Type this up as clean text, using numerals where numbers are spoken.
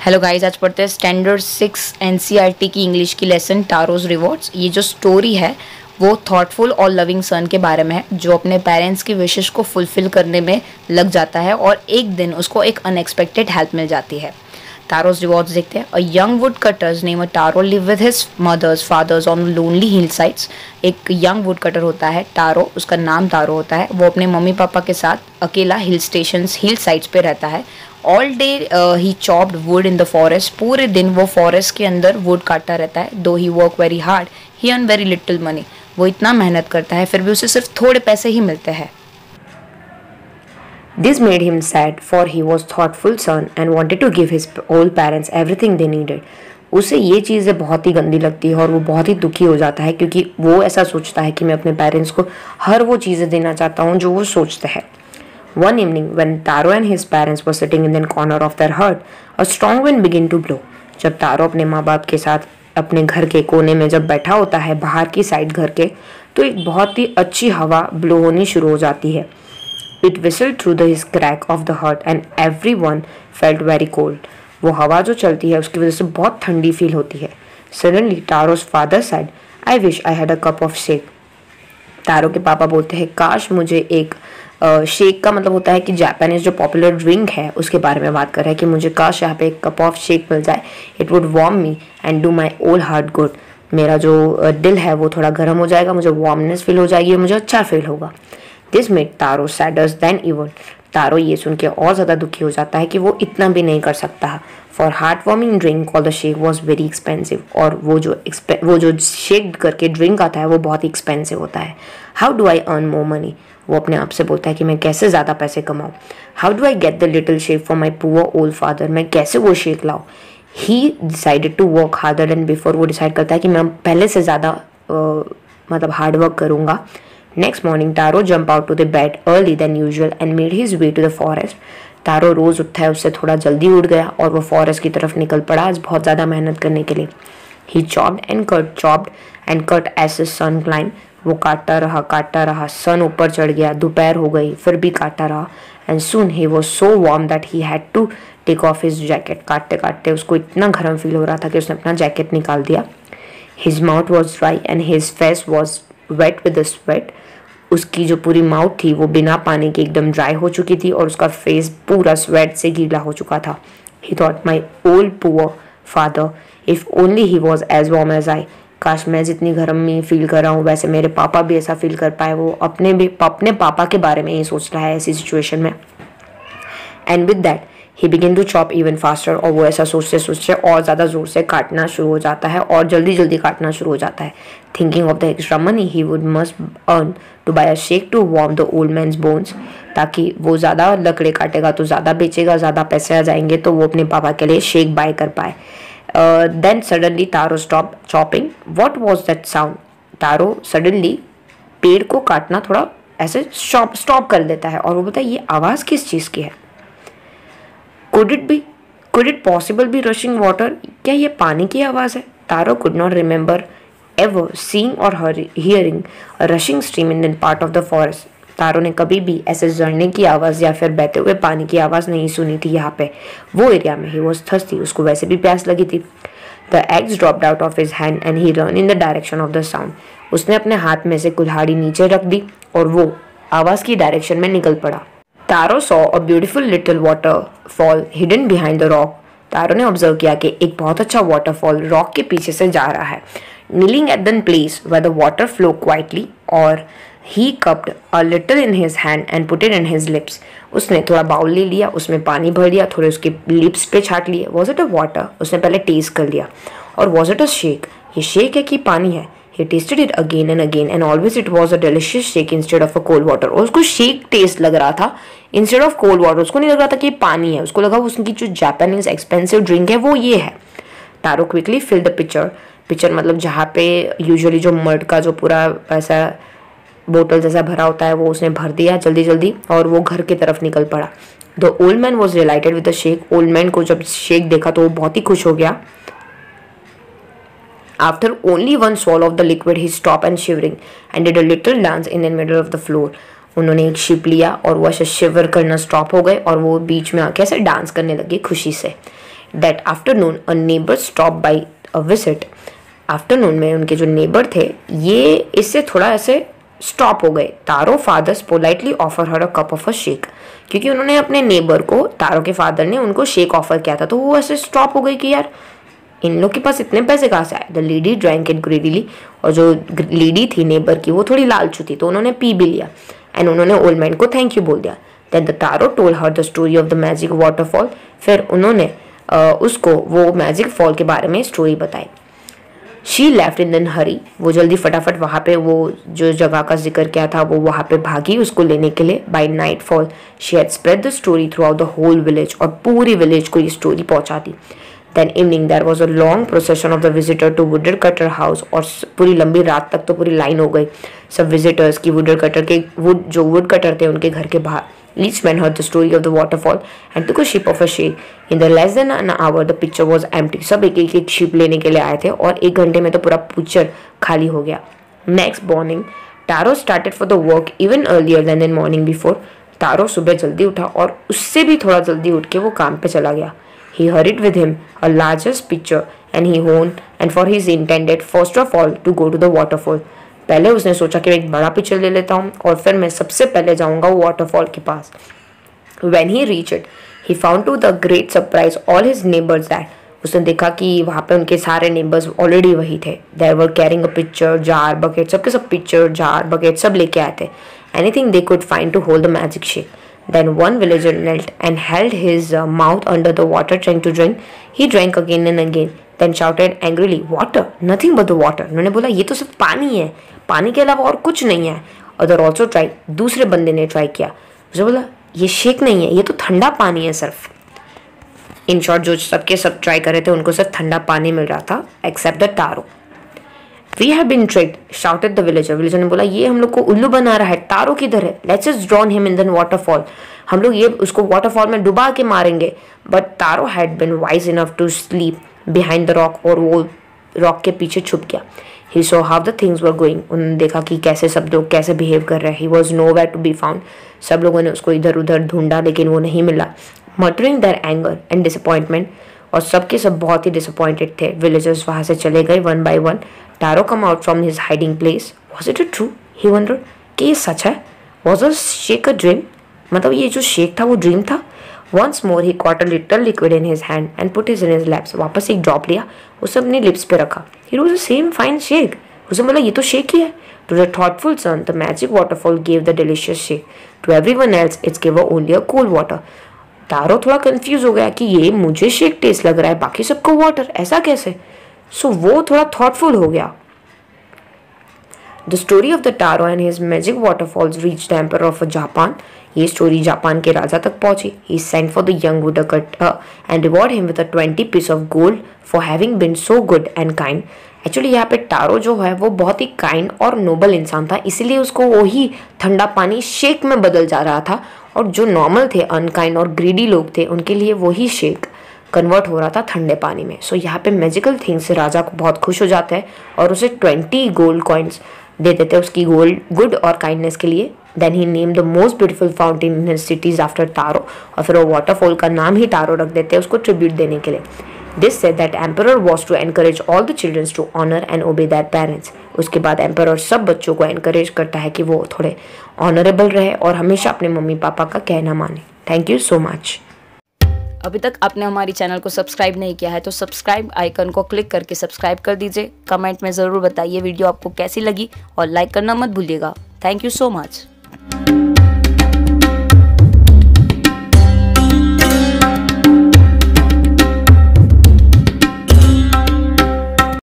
Hello guys, आज पढ़ते हैं स्टैंडर्ड 6 एनसीईआरटी की इंग्लिश की लेसन टारोज रिवॉर्ड्स। ये जो स्टोरी है वो थॉटफुल और लविंग सन के बारे में है जो अपने पेरेंट्स की विशेष को फुलफिल करने में लग जाता है और एक दिन उसको एक अनएक्सपेक्टेड हेल्प मिल जाती है। टारोज रिवॉर्ड्स देखते हैं। A young wood cutters name Taro live with his mothers fathers on lonely hill sides. एक यंग वुड कटर होता है टारो, उसका नाम टारो होता है। वो अपने मम्मी पापा के साथ अकेला हिल साइड्स पे रहता है। All day he chopped wood in the forest. पूरे दिन वो फॉरेस्ट के अंदर वुड काटता रहता है। Though he work very hard he earn very little money. वो इतना मेहनत करता है फिर भी उसे सिर्फ थोड़े पैसे ही मिलते हैं। This made him sad, for he was thoughtful son and wanted to give his old parents everything they needed. उसे ये चीज़ें बहुत ही गंदी लगती है और वो बहुत ही दुखी हो जाता है क्योंकि वो ऐसा सोचता है कि मैं अपने पेरेंट्स को हर वो चीज़ें देना चाहता हूँ जो वो सोचते हैं। One evening, when Taro and his parents were sitting in the corner of their hut, a strong wind began to blow. जब तारो अपने माँ बाप के साथ अपने घर के कोने में जब बैठा होता है बाहर की साइड घर के, तो एक बहुत ही अच्छी हवा ब्लो होनी शुरू हो जाती है। It whistled through the crack of the hut and everyone felt very cold. वो हवा जो चलती है उसकी वजह से बहुत ठंडी फील होती है। Suddenly, Taro's father said, "I wish I had a cup of shake." तारो के पापा बोलते हैं काश मुझे एक शेक का मतलब होता है कि जापानीज जो पॉपुलर ड्रिंक है उसके बारे में बात कर रहा है कि मुझे काश यहाँ पे एक कप ऑफ शेक मिल जाए। It would warm me and do my old heart good. मेरा जो दिल है वो थोड़ा गर्म हो जाएगा, मुझे वार्मनेस फील हो जाएगी, मुझे अच्छा फील होगा। This made Taro sadder than even. Taro ये सुन के और ज़्यादा दुखी हो जाता है कि वो इतना भी नहीं कर सकता। For heart warming drink called the shake was very expensive. और वो जो शेक करके ड्रिंक आता है वो बहुत ही एक्सपेंसिव होता है। How do I earn more money. वो अपने आप से बोलता है कि मैं कैसे ज़्यादा पैसे कमाऊँ। How do I get the little shake for my poor old father. मैं कैसे वो शेक लाऊँ। He decided to work harder than before. वो डिसाइड करता है कि मैं पहले से ज़्यादा मतलब हार्ड वर्क करूँगा। Next morning Taro jump out to the bed early than usual and made his way to the forest. Taro रोज़ उठता है, उससे थोड़ा जल्दी उठ गया और वो फॉरेस्ट की तरफ निकल पड़ा आज बहुत ज़्यादा मेहनत करने के लिए। He chopped and cut as the sun climb. वो काटता रहा, सन ऊपर चढ़ गया, दोपहर हो गई फिर भी काटता रहा। And soon he was so warm that he had to take off his jacket. काटते काटते उसको इतना गर्म फील हो रहा था कि उसने अपना जैकेट निकाल दिया। His mouth was dry and his face was wet with the sweat. उसकी जो पूरी माउथ थी वो बिना पानी के एकदम ड्राई हो चुकी थी और उसका फेस पूरा स्वेट से गीला हो चुका था। He thought my old poor father if only he was as warm as I. काश मैं जितनी गर्मी फील कर रहा हूँ वैसे मेरे पापा भी ऐसा फील कर पाए। वो अपने पापा के बारे में ही सोच रहा है ऐसी सिचुएशन में। And with that he begin to chop even faster. और वो ऐसा सोचते सोचते और ज़्यादा ज़ोर से काटना शुरू हो जाता है और जल्दी जल्दी काटना शुरू हो जाता है। Thinking of the extra money he would must earn to buy a shake to warm the old man's bones. ताकि वो ज़्यादा लकड़े काटेगा तो ज़्यादा बेचेगा, ज़्यादा पैसे आ जाएंगे तो वो अपने पापा के लिए शेक बाय कर पाए। Then suddenly Taro stopped chopping. What was that sound? Taro suddenly पेड़ को काटना थोड़ा ऐसे स्टॉप कर देता है और वो बोलता है ये आवाज़ किस चीज़ की है। Could it possible be rushing water? क्या ये पानी की आवाज़ है? तारो could not remember ever seeing or hearing a rushing stream in that part of the forest. तारो ने कभी भी ऐसे झरने की आवाज़ या फिर बहते हुए पानी की आवाज़ नहीं सुनी थी यहाँ पे वो एरिया में। He was thirsty. उसको वैसे भी प्यास लगी थी। The axe dropped out of his hand and he run in the direction of the sound. उसने अपने हाथ में से कुल्हाड़ी नीचे रख दी और वो आवाज़ की डायरेक्शन में निकल पड़ा। Taro saw a beautiful little waterfall hidden behind the rock. Taro ने ऑब्जर्व किया कि एक बहुत अच्छा वाटरफॉल रॉक के पीछे से जा रहा है। Kneeling at the place where the water flow quietly और he cupped a little in his hand and put it in his lips. उसने थोड़ा बाउल ले लिया, उसमें पानी भर दिया, थोड़े उसके लिप्स पे छाट लिए। Was it a water? उसने पहले टेस्ट कर लिया। और was it a shake? ये शेक है कि पानी है? He tasted it again and again and always it was a delicious shake instead of a cold water. और उसको शेक टेस्ट लग रहा था instead of cold water. उसको नहीं लग रहा था कि ये पानी है, उसको लगा उसकी जो जापानीज एक्सपेंसिव ड्रिंक है वो ये है। Taro quickly fill the pitcher मतलब जहाँ पे यूजुअली जो मड का जो पूरा ऐसा बोतल जैसा भरा होता है वो उसने भर दिया जल्दी जल्दी और वो घर की तरफ निकल पड़ा। The old man was delighted with the shake. Old man को जब शेक देखा तो वो बहुत ही खुश हो गया। After only one swallow of the liquid he stop and shivering and did a little dance in the middle of the floor. उन्होंने एक शिप लिया और वो ऐसे शिवर करना स्टॉप हो गए और वो बीच में आके ऐसे डांस करने लगे खुशी से। That afternoon a neighbour stop by a visit. Afternoon में उनके जो नेबर थे ये इससे थोड़ा ऐसे स्टॉप हो गए। Taro fathers politely offer her a cup of a shake, क्योंकि उन्होंने अपने नेबर को, तारो के फादर ने उनको शेक ऑफर किया था, तो वो ऐसे स्टॉप हो गई कि यार इन लोग के पास इतने पैसे कहाँ से आए। The lady drank it greedily, और जो लेडी थी नेबर की वो थोड़ी लालचू थी, तो उन्होंने पी भी लिया एंड उन्होंने ओल्ड मैन को थैंक यू बोल दिया। Then the Taro told her the story of the magic waterfall, फिर उन्होंने उसको वो मैजिक फॉल के बारे में स्टोरी बताई। She left in an hurry, वो जल्दी फटाफट वहाँ पे वो जो जगह का जिक्र किया था वो वहाँ पे भागी उसको लेने के लिए। By night fall she had spread the story throughout the whole village, और पूरी विलेज को ये स्टोरी पहुँचा दी। Then evening there was a long procession of the visitor to wood cutter house, और पूरी लंबी रात तक तो पूरी लाइन हो गई सब विजिटर्स की वुडर कटर के, वुड कटर थे उनके घर के बाहर। Each man heard the story of the waterfall and took a sip of a shake. In the less than an hour, the picture was empty. सब एक शिप लेने के लिए आए थे और 1 घंटे में तो पूरा पिक्चर खाली हो गया। Next morning, Taro started for the work even earlier than in morning before. तारो सुबह जल्दी उठा और उससे भी थोड़ा जल्दी उठ के वो काम पे चला गया। He hurried with him a largest picture and for his intended first of all to go to the waterfall. पहले उसने सोचा कि मैं एक बड़ा पिक्चर ले लेता हूँ और फिर मैं सबसे पहले जाऊँगा वो वाटरफॉल के पास। When he reached it, he found to the great surprise all his neighbors that, उसने देखा कि वहाँ पे उनके सारे नेबर्स ऑलरेडी वही थे। They were carrying a pitcher, jar, bucket, सबके सब पिक्चर, जार, बकेट सब लेके आए थे। Anything they could find to hold the magic shake. Then one villager knelt and held his mouth under the water trying to drink. He drank again and again, then shouted angrily, "Water! Nothing but the water!" उन्होंने बोला ये तो सिर्फ पानी है, पानी के अलावा और कुछ नहीं है। Other also tried, दूसरे बंदे ने ट्राई किया, उसने बोला ये शेक नहीं है, ये तो ठंडा पानी है सिर्फ। इन शॉर्ट जो सबके सब ट्राई कर रहे थे उनको सिर्फ ठंडा पानी मिल रहा था except the Taro. We have been tricked, shouted the villager. Villager ने बोला ये हम लोग को उल्लू बना रहा है, तारो किधर है? Let's just drown him in the waterfall. हम लोग ये उसको वाटरफॉल में डुबा के मारेंगे। But taro had been wise enough to sleep behind the rock, और वो रॉक के पीछे छुप गया। He saw how the things were going. उन्होंने देखा कि कैसे सब लोग कैसे बिहेव कर रहे हैं। He was nowhere to be found. सब लोगों ने उसको इधर उधर ढूंढा लेकिन वो नहीं मिला। Muttering their anger and disappointment, और सबके सब बहुत ही डिसअपॉइंटेड थे। विलेजर्स वहाँ से चले गए one by one. Taro come out from his hiding place. Was it true? He wondered. कि ये सच है? Was the shake a dream? मतलब ये जो शेक था वो ड्रीम था? Once more he caught a little liquid in his hand and put it in his lips. वापस एक ड्रॉप लिया, उसे अपने लिप्स पे रखा। It was the same fine shake. उसे बोला ये तो शेक ही है। To the thoughtful son, the magic waterfall gave the delicious shake. To everyone else, it gave only a cold water. तारो थोड़ा कंफ्यूज हो गया कि ये मुझे शेक टेस्ट लग रहा है, बाकी सबको वाटर, ऐसा कैसे? सो वो थोड़ा थॉटफुल हो गया। The story of the Taro and his magic waterfalls reach the emperor of Japan. ये स्टोरी जापान के राजा तक पहुंची। He sent for the young woodcutter and reward him with 20 piece of gold for having been so good and kind. Actually यहाँ पे tarot जो है वो बहुत ही काइंड और नोबल इंसान था, इसीलिए उसको वही ठंडा पानी शेक में बदल जा रहा था, और जो नॉर्मल थे, अनकाइंड और ग्रीडी लोग थे, उनके लिए वही शेक कन्वर्ट हो रहा था ठंडे पानी में। सो यहाँ पे मैजिकल थिंग्स से राजा को बहुत खुश हो जाता है और उसे 20 गोल्ड कॉइन्स दे देते हैं उसकी गुड और काइंडनेस के लिए। Then he name the most beautiful fountain in his cities after Taro, और फिर वो वाटरफॉल का नाम ही तारो रख देते हैं उसको ट्रिब्यूट देने के लिए। This said that emperor was to encourage all the childrens to honour and obey that parents. उसके बाद एम्परर सब बच्चों को एनकरेज करता है कि वो थोड़े ऑनरेबल रहे और हमेशा अपने मम्मी पापा का कहना माने। Thank you so much. अभी तक आपने हमारी चैनल को सब्सक्राइब नहीं किया है तो सब्सक्राइब आइकन को क्लिक करके सब्सक्राइब कर दीजिए। कमेंट में ज़रूर बताइए वीडियो आपको कैसी लगी और लाइक करना मत भूलिएगा। Thank you so much.